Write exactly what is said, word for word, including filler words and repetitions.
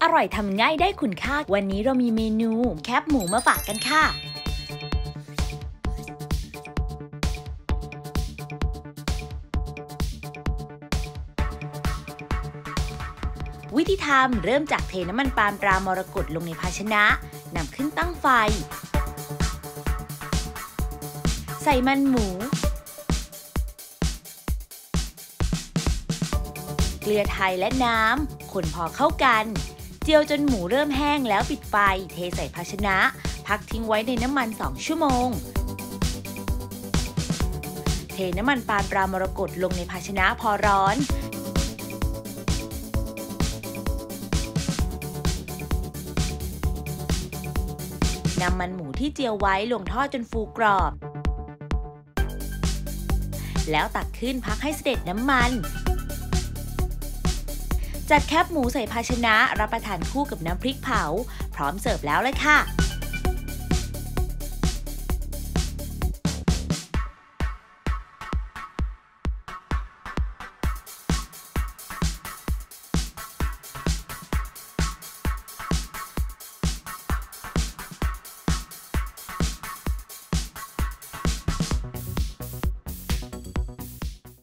อร่อยทำง่ายได้คุณค่าวันนี้เรามีเมนูแคบหมูมาฝากกันค่ะวิธีทำเริ่มจากเทน้ำมันปาล์มตรามรกตลงในภาชนะนำขึ้นตั้งไฟใส่มันหมูเกลือไทยและน้ำคนพอเข้ากันเจียวจนหมูเริ่มแห้งแล้วปิดไฟเทใส่ภาชนะพักทิ้งไว้ในน้ำมันสองชั่วโมงเทน้ำมันปาล์มตรามรกตลงในภาชนะพอร้อนนำมันหมูที่เจียวไว้ลงทอดจนฟูกรอบแล้วตักขึ้นพักให้เสด็จน้ำมันจัดแคบหมูใส่ภาชนะรับประทานคู่กับน้ำพริกเผาพร้อมเสิร์ฟแล้วเลยค่ะ